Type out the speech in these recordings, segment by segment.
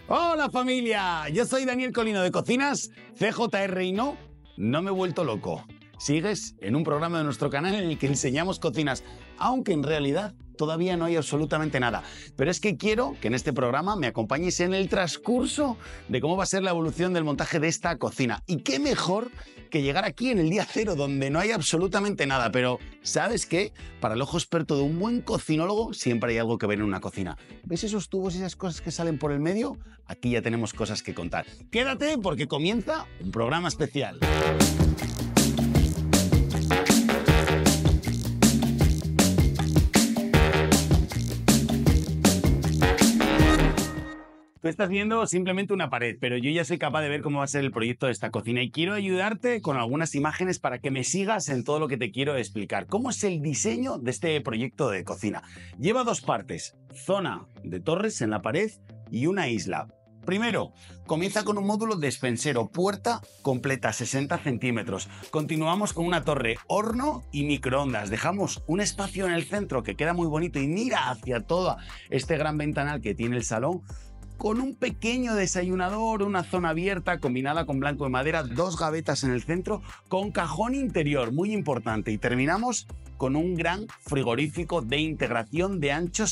Hola familia, yo soy Daniel Colino de Cocinas CJR y no me he vuelto loco. Sigues en un programa de nuestro canal en el que enseñamos cocinas, aunque en realidad todavía no hay absolutamente nada. Pero es que quiero que en este programa me acompañes en el transcurso de cómo va a ser la evolución del montaje de esta cocina. Y qué mejor que llegar aquí en el día cero, donde no hay absolutamente nada. Pero, ¿sabes qué? Para el ojo experto de un buen cocinólogo siempre hay algo que ver en una cocina. ¿Ves esos tubos y esas cosas que salen por el medio? Aquí ya tenemos cosas que contar. Quédate porque comienza un programa especial. Tú estás viendo simplemente una pared, pero yo ya soy capaz de ver cómo va a ser el proyecto de esta cocina y quiero ayudarte con algunas imágenes para que me sigas en todo lo que te quiero explicar. ¿Cómo es el diseño de este proyecto de cocina? Lleva dos partes, zona de torres en la pared y una isla. Primero, comienza con un módulo despensero, puerta completa, 60 centímetros. Continuamos con una torre, horno y microondas. Dejamos un espacio en el centro que queda muy bonito y mira hacia todo este gran ventanal que tiene el salón, con un pequeño desayunador, una zona abierta combinada con blanco de madera, dos gavetas en el centro, con cajón interior, muy importante. Y terminamos con un gran frigorífico de integración de ancho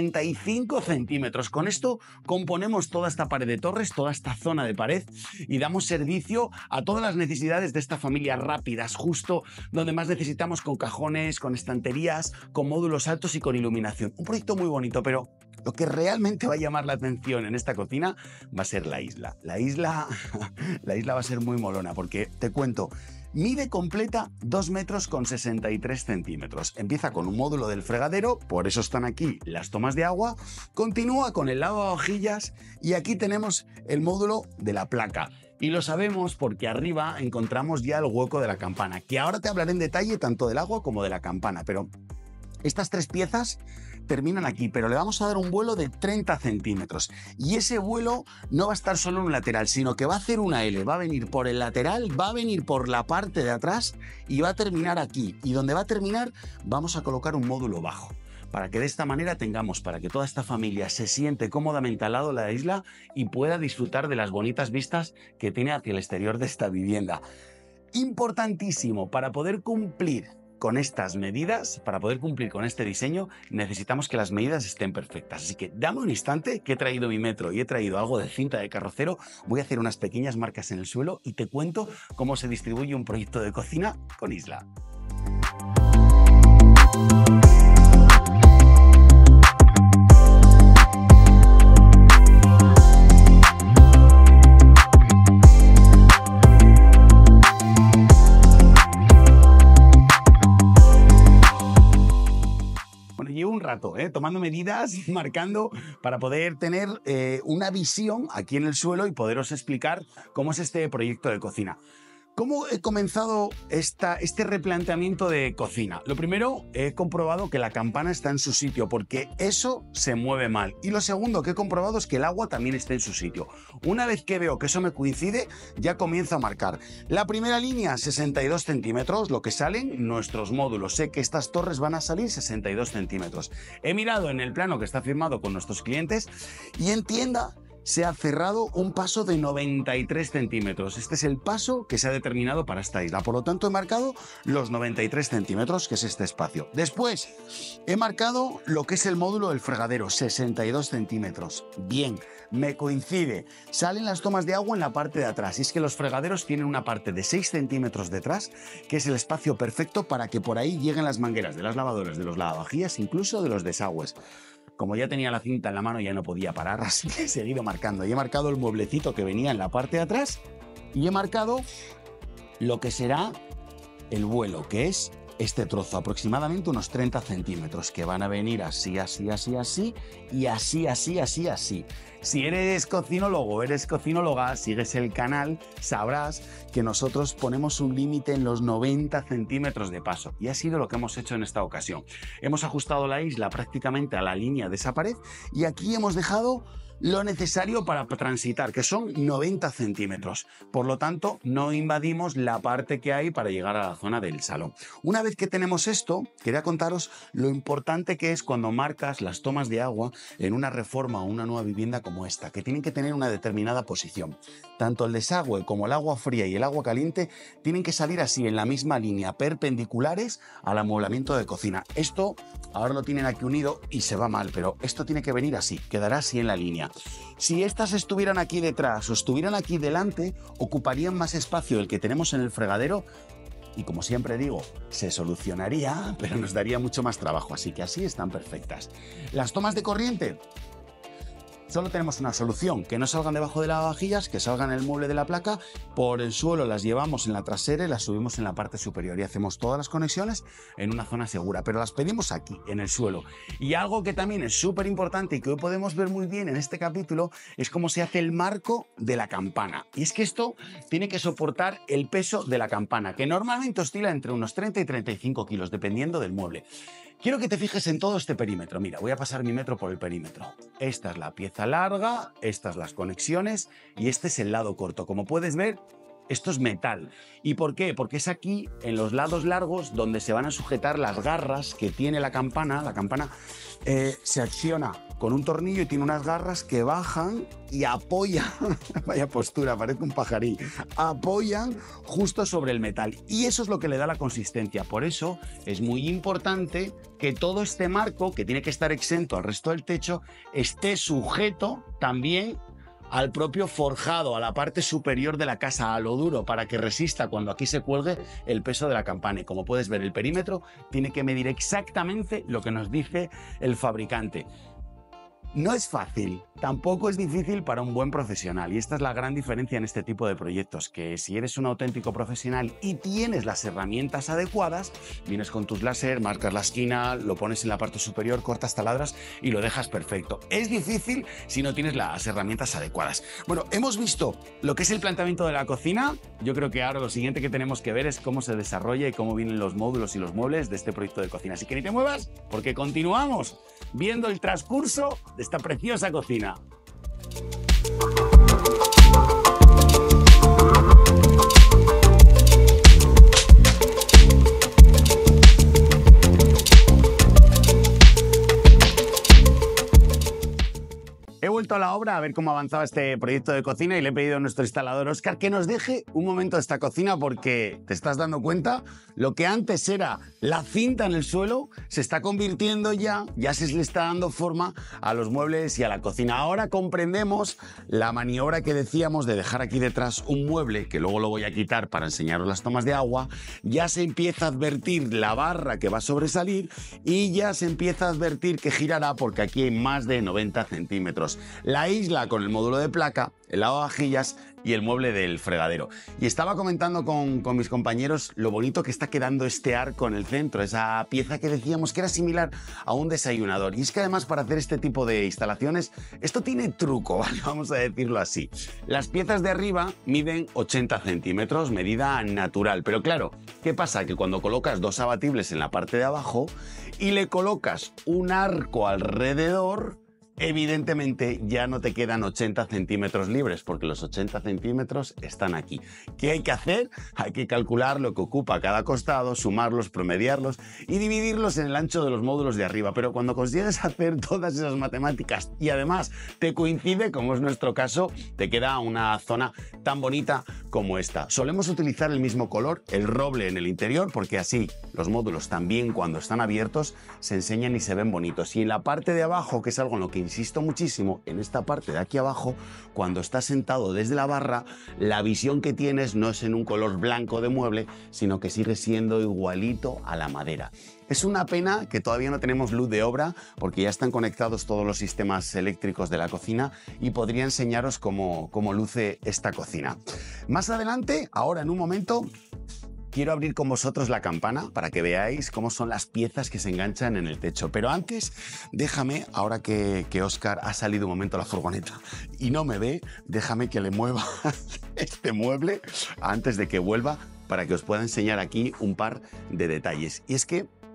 75 centímetros. Con esto componemos toda esta pared de torres, toda esta zona de pared y damos servicio a todas las necesidades de esta familia rápidas, justo donde más necesitamos, con cajones, con estanterías, con módulos altos y con iluminación. Un proyecto muy bonito, pero lo que realmente va a llamar la atención en esta cocina va a ser la isla. La isla va a ser muy molona porque, te cuento, mide completa 2 metros con 63 centímetros. Empieza con un módulo del fregadero, por eso están aquí las tomas de agua. Continúa con el lavavajillas y aquí tenemos el módulo de la placa. Y lo sabemos porque arriba encontramos ya el hueco de la campana, que ahora te hablaré en detalle tanto del agua como de la campana, pero estas tres piezas terminan aquí, pero le vamos a dar un vuelo de 30 centímetros. Y ese vuelo no va a estar solo en un lateral, sino que va a hacer una L, va a venir por el lateral, va a venir por la parte de atrás y va a terminar aquí. Y donde va a terminar vamos a colocar un módulo bajo, para que de esta manera tengamos, para que toda esta familia se siente cómodamente al lado de la isla y pueda disfrutar de las bonitas vistas que tiene hacia el exterior de esta vivienda. Importantísimo, para poder cumplir con estas medidas, para poder cumplir con este diseño, necesitamos que las medidas estén perfectas. Así que dame un instante, que he traído mi metro y he traído algo de cinta de carrocero. Voy a hacer unas pequeñas marcas en el suelo y te cuento cómo se distribuye un proyecto de cocina con isla. Un rato, tomando medidas, marcando para poder tener una visión aquí en el suelo y poderos explicar cómo es este proyecto de cocina. ¿Cómo he comenzado este replanteamiento de cocina? Lo primero, he comprobado que la campana está en su sitio, porque eso se mueve mal. Y lo segundo que he comprobado es que el agua también está en su sitio. Una vez que veo que eso me coincide, ya comienzo a marcar. La primera línea, 62 centímetros, lo que salen nuestros módulos. Sé que estas torres van a salir 62 centímetros. He mirado en el plano que está firmado con nuestros clientes y en tienda se ha cerrado un paso de 93 centímetros. Este es el paso que se ha determinado para esta isla. Por lo tanto, he marcado los 93 centímetros, que es este espacio. Después, he marcado lo que es el módulo del fregadero, 62 centímetros. Bien, me coincide. Salen las tomas de agua en la parte de atrás. Y es que los fregaderos tienen una parte de 6 centímetros detrás, que es el espacio perfecto para que por ahí lleguen las mangueras de las lavadoras, de los lavavajillas, incluso de los desagües. Como ya tenía la cinta en la mano, ya no podía parar, así que he seguido marcando. Y he marcado el mueblecito que venía en la parte de atrás y he marcado lo que será el vuelo, que es este trozo, aproximadamente unos 30 centímetros, que van a venir así, así, así, así, y así, así, así, así. Si eres cocinólogo o eres cocinóloga, sigues el canal, sabrás que nosotros ponemos un límite en los 90 centímetros de paso. Y ha sido lo que hemos hecho en esta ocasión. Hemos ajustado la isla prácticamente a la línea de esa pared y aquí hemos dejado lo necesario para transitar, que son 90 centímetros. Por lo tanto, no invadimos la parte que hay para llegar a la zona del salón. Una vez que tenemos esto, quería contaros lo importante que es cuando marcas las tomas de agua en una reforma o una nueva vivienda como esta, que tienen que tener una determinada posición. Tanto el desagüe como el agua fría y el agua caliente tienen que salir así, en la misma línea, perpendiculares al amueblamiento de cocina. Esto ahora lo tienen aquí unido y se va mal, pero esto tiene que venir así, quedará así en la línea. Si estas estuvieran aquí detrás o estuvieran aquí delante, ocuparían más espacio del que tenemos en el fregadero y, como siempre digo, se solucionaría, pero nos daría mucho más trabajo, así que así están perfectas. Las tomas de corriente, solo tenemos una solución, que no salgan debajo de lavavajillas, que salgan en el mueble de la placa, por el suelo las llevamos en la trasera y las subimos en la parte superior y hacemos todas las conexiones en una zona segura, pero las pedimos aquí, en el suelo. Y algo que también es súper importante y que hoy podemos ver muy bien en este capítulo es cómo se hace el marco de la campana. Y es que esto tiene que soportar el peso de la campana, que normalmente oscila entre unos 30 y 35 kilos, dependiendo del mueble. Quiero que te fijes en todo este perímetro. Mira, voy a pasar mi metro por el perímetro. Esta es la pieza larga, estas las conexiones y este es el lado corto. Como puedes ver, esto es metal. ¿Y por qué? Porque es aquí, en los lados largos, donde se van a sujetar las garras que tiene la campana. La campana se acciona con un tornillo y tiene unas garras que bajan y apoyan, vaya postura, parece un pajarí, apoyan justo sobre el metal. Y eso es lo que le da la consistencia. Por eso es muy importante que todo este marco, que tiene que estar exento al resto del techo, esté sujeto también al propio forjado, a la parte superior de la casa, a lo duro, para que resista cuando aquí se cuelgue el peso de la campana. Y como puedes ver, el perímetro tiene que medir exactamente lo que nos dice el fabricante. No es fácil, tampoco es difícil para un buen profesional, y esta es la gran diferencia en este tipo de proyectos, que si eres un auténtico profesional y tienes las herramientas adecuadas, vienes con tus láser, marcas la esquina, lo pones en la parte superior, cortas, taladras y lo dejas perfecto. Es difícil si no tienes las herramientas adecuadas. Bueno, hemos visto lo que es el planteamiento de la cocina. Yo creo que ahora lo siguiente que tenemos que ver es cómo se desarrolla y cómo vienen los módulos y los muebles de este proyecto de cocina. Así que ni te muevas, porque continuamos viendo el transcurso de esta preciosa cocina. He vuelto a la obra a ver cómo avanzaba este proyecto de cocina y le he pedido a nuestro instalador Óscar que nos deje un momento esta cocina, porque te estás dando cuenta, lo que antes era la cinta en el suelo se está convirtiendo ya se le está dando forma a los muebles y a la cocina. Ahora comprendemos la maniobra que decíamos de dejar aquí detrás un mueble, que luego lo voy a quitar para enseñaros las tomas de agua. Ya se empieza a advertir la barra que va a sobresalir y ya se empieza a advertir que girará, porque aquí hay más de 90 centímetros. La isla con el módulo de placa, el lavavajillas y el mueble del fregadero. Y estaba comentando con mis compañeros lo bonito que está quedando este arco en el centro, esa pieza que decíamos que era similar a un desayunador. Y es que además, para hacer este tipo de instalaciones, esto tiene truco, ¿vale? Vamos a decirlo así. Las piezas de arriba miden 80 centímetros, medida natural. Pero claro, ¿qué pasa? Que cuando colocas dos abatibles en la parte de abajo y le colocas un arco alrededor, evidentemente ya no te quedan 80 centímetros libres, porque los 80 centímetros están aquí. ¿Qué hay que hacer? Hay que calcular lo que ocupa cada costado, sumarlos, promediarlos y dividirlos en el ancho de los módulos de arriba. Pero cuando consigues hacer todas esas matemáticas y además te coincide, como es nuestro caso, te queda una zona tan bonita como esta. Solemos utilizar el mismo color, el roble, en el interior, porque así los módulos también, cuando están abiertos, se enseñan y se ven bonitos. Y en la parte de abajo, que es algo en lo que insisto muchísimo, en esta parte de aquí abajo, cuando estás sentado desde la barra, la visión que tienes no es en un color blanco de mueble, sino que sigue siendo igualito a la madera. Es una pena que todavía no tenemos luz de obra, porque ya están conectados todos los sistemas eléctricos de la cocina y podría enseñaros cómo luce esta cocina. Más adelante, ahora en un momento, quiero abrir con vosotros la campana para que veáis cómo son las piezas que se enganchan en el techo. Pero antes, déjame, ahora que Óscar ha salido un momento a la furgoneta y no me ve, déjame que le mueva este mueble antes de que vuelva, para que os pueda enseñar aquí un par de detalles. Y es que,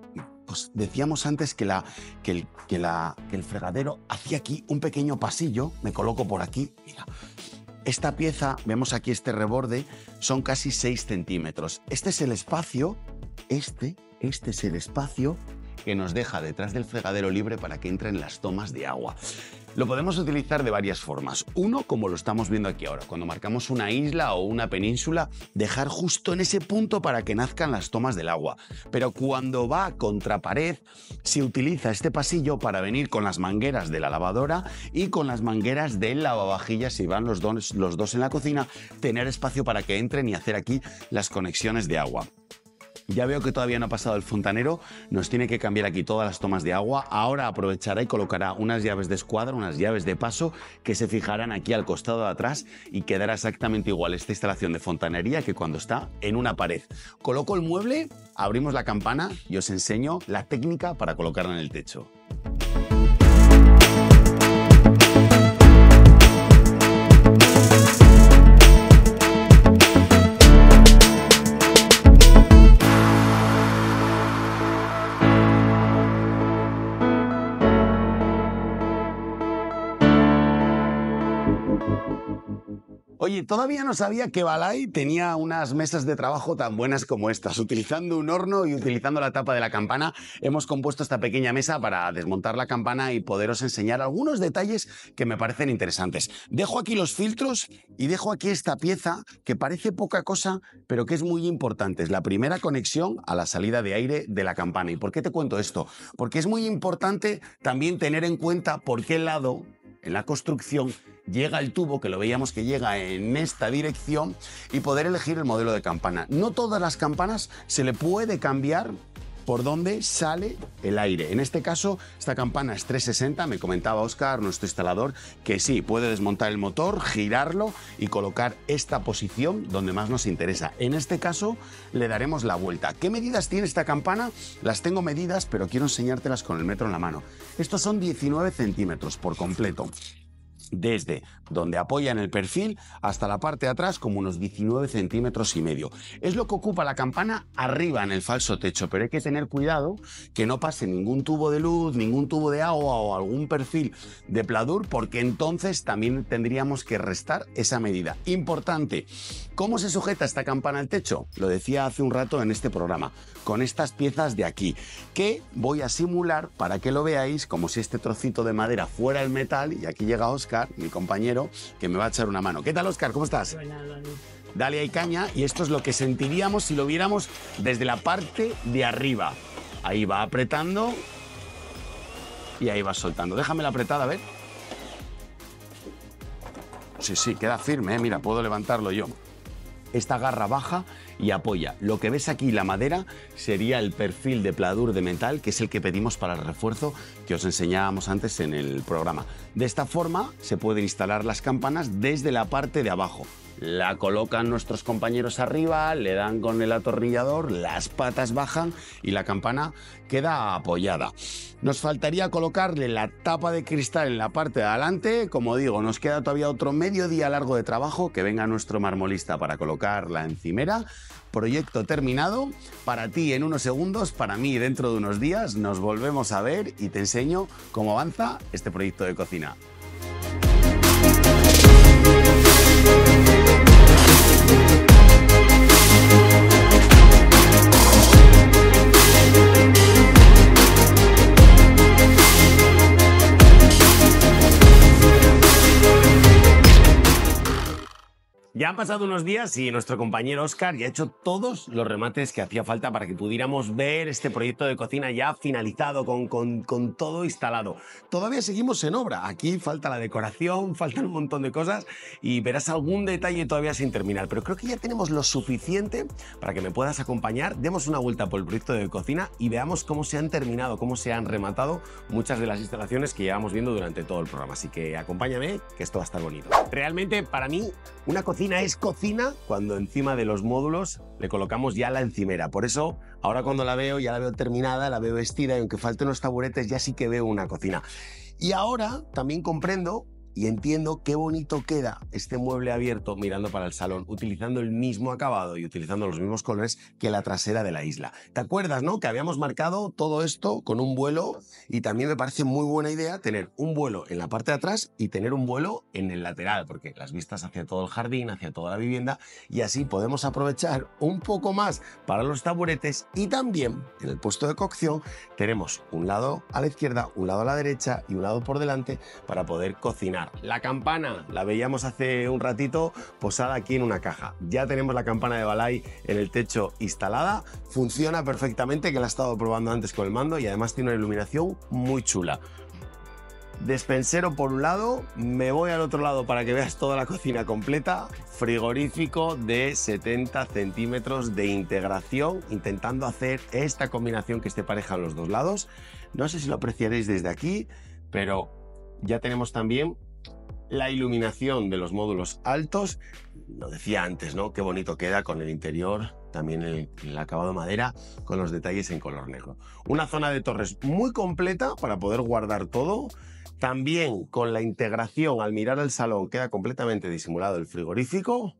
Pues decíamos antes que el fregadero hacía aquí un pequeño pasillo. Me coloco por aquí, mira. Esta pieza, vemos aquí este reborde, son casi 6 centímetros. Este es el espacio, este es el espacio que nos deja detrás del fregadero libre para que entren las tomas de agua. Lo podemos utilizar de varias formas. Uno, como lo estamos viendo aquí ahora, cuando marcamos una isla o una península, dejar justo en ese punto para que nazcan las tomas del agua. Pero cuando va contra pared, se utiliza este pasillo para venir con las mangueras de la lavadora y con las mangueras del lavavajillas, si van los dos en la cocina, tener espacio para que entren y hacer aquí las conexiones de agua. Ya veo que todavía no ha pasado el fontanero, nos tiene que cambiar aquí todas las tomas de agua. Ahora aprovechará y colocará unas llaves de escuadra, unas llaves de paso que se fijarán aquí al costado de atrás y quedará exactamente igual esta instalación de fontanería que cuando está en una pared. Coloco el mueble, abrimos la campana y os enseño la técnica para colocarla en el techo. Oye, todavía no sabía que Balay tenía unas mesas de trabajo tan buenas como estas. Utilizando un horno y utilizando la tapa de la campana, hemos compuesto esta pequeña mesa para desmontar la campana y poderos enseñar algunos detalles que me parecen interesantes. Dejo aquí los filtros y dejo aquí esta pieza que parece poca cosa, pero que es muy importante. Es la primera conexión a la salida de aire de la campana. ¿Y por qué te cuento esto? Porque es muy importante también tener en cuenta por qué lado en la construcción llega el tubo, que lo veíamos que llega en esta dirección, y poder elegir el modelo de campana. No todas las campanas se le puede cambiar por dónde sale el aire. En este caso, esta campana es 360, me comentaba Óscar, nuestro instalador, que sí, puede desmontar el motor, girarlo y colocar esta posición donde más nos interesa. En este caso, le daremos la vuelta. ¿Qué medidas tiene esta campana? Las tengo medidas, pero quiero enseñártelas con el metro en la mano. Estos son 19 centímetros por completo. Desde donde apoya en el perfil hasta la parte de atrás, como unos 19 centímetros y medio. Es lo que ocupa la campana arriba en el falso techo, pero hay que tener cuidado que no pase ningún tubo de luz, ningún tubo de agua o algún perfil de pladur, porque entonces también tendríamos que restar esa medida. Importante, ¿cómo se sujeta esta campana al techo? Lo decía hace un rato en este programa, con estas piezas de aquí, que voy a simular para que lo veáis como si este trocito de madera fuera el metal, y aquí llega Óscar, mi compañero, que me va a echar una mano. ¿Qué tal, Óscar? ¿Cómo estás? Dale ahí caña, y esto es lo que sentiríamos si lo viéramos desde la parte de arriba. Ahí va apretando y ahí va soltando. Déjame la apretada, a ver. Sí, queda firme, ¿eh? Mira, puedo levantarlo yo. Esta garra baja y apoya. Lo que ves aquí, la madera, sería el perfil de pladur de metal, que es el que pedimos para el refuerzo que os enseñábamos antes en el programa. De esta forma se pueden instalar las campanas desde la parte de abajo. La colocan nuestros compañeros arriba, le dan con el atornillador, las patas bajan y la campana queda apoyada. Nos faltaría colocarle la tapa de cristal en la parte de adelante. Como digo, nos queda todavía otro medio día largo de trabajo. Que venga nuestro marmolista para colocar la encimera. Proyecto terminado. Para ti en unos segundos, para mí dentro de unos días. Nos volvemos a ver y te enseño cómo avanza este proyecto de cocina. Ya han pasado unos días y nuestro compañero Óscar ya ha hecho todos los remates que hacía falta para que pudiéramos ver este proyecto de cocina ya finalizado, con todo instalado. Todavía seguimos en obra. Aquí falta la decoración, faltan un montón de cosas y verás algún detalle todavía sin terminar. Pero creo que ya tenemos lo suficiente para que me puedas acompañar. Demos una vuelta por el proyecto de cocina y veamos cómo se han terminado, cómo se han rematado muchas de las instalaciones que llevamos viendo durante todo el programa. Así que acompáñame, que esto va a estar bonito. Realmente, para mí, una cocina es cocina cuando encima de los módulos le colocamos ya la encimera. Por eso, ahora cuando la veo, ya la veo terminada, la veo vestida y aunque falten los taburetes, ya sí que veo una cocina. Y ahora también comprendo y entiendo qué bonito queda este mueble abierto mirando para el salón, utilizando el mismo acabado y utilizando los mismos colores que la trasera de la isla. ¿Te acuerdas, no? Que habíamos marcado todo esto con un vuelo, y también me parece muy buena idea tener un vuelo en la parte de atrás y tener un vuelo en el lateral, porque las vistas hacia todo el jardín, hacia toda la vivienda, y así podemos aprovechar un poco más para los taburetes. Y también en el puesto de cocción tenemos un lado a la izquierda, un lado a la derecha y un lado por delante para poder cocinar. La campana la veíamos hace un ratito posada aquí en una caja. Ya tenemos la campana de Balay en el techo instalada, funciona perfectamente, que la he estado probando antes con el mando, y además tiene una iluminación muy chula. Despensero por un lado, me voy al otro lado para que veas toda la cocina completa. Frigorífico de 70 centímetros de integración, intentando hacer esta combinación que esté pareja en los dos lados. No sé si lo apreciaréis desde aquí, pero ya tenemos también la iluminación de los módulos altos. Lo decía antes, ¿no? Qué bonito queda con el interior, también el acabado madera, con los detalles en color negro. Una zona de torres muy completa para poder guardar todo. También con la integración, al mirar el salón, queda completamente disimulado el frigorífico.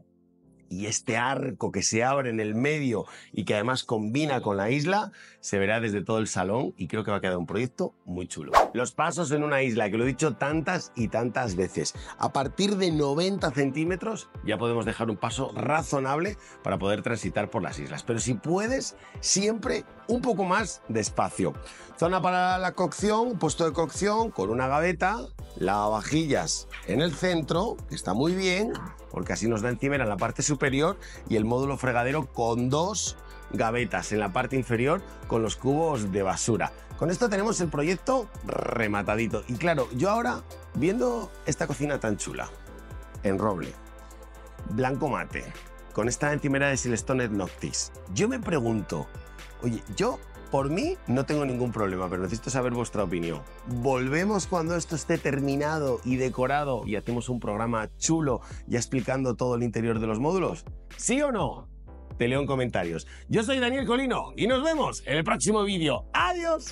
Y este arco que se abre en el medio y que además combina con la isla, se verá desde todo el salón, y creo que va a quedar un proyecto muy chulo. Los pasos en una isla, que lo he dicho tantas y tantas veces. A partir de 90 centímetros ya podemos dejar un paso razonable para poder transitar por las islas. Pero si puedes, siempre un poco más de espacio. Zona para la cocción, puesto de cocción con una gaveta, lavavajillas en el centro, que está muy bien, porque así nos da encimera en la parte superior, y el módulo fregadero con dos gavetas en la parte inferior con los cubos de basura. Con esto tenemos el proyecto rematadito. Y claro, yo ahora, viendo esta cocina tan chula, en roble, blanco mate, con esta encimera de Silestone Noctis, yo me pregunto, oye, yo por mí no tengo ningún problema, pero necesito saber vuestra opinión. ¿Volvemos cuando esto esté terminado y decorado y hacemos un programa chulo ya explicando todo el interior de los módulos? ¿Sí o no? Te leo en comentarios. Yo soy Daniel Colino y nos vemos en el próximo vídeo. ¡Adiós!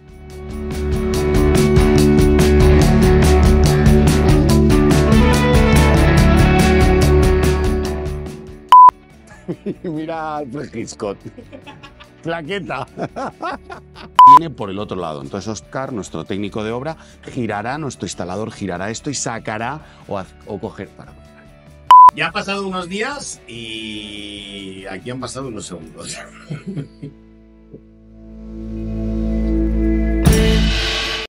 Mira al Fresquiscot. Plaqueta. Viene por el otro lado. Entonces Oscar, nuestro técnico de obra, girará, nuestro instalador girará esto y sacará o coger para. Ya han pasado unos días y aquí han pasado unos segundos.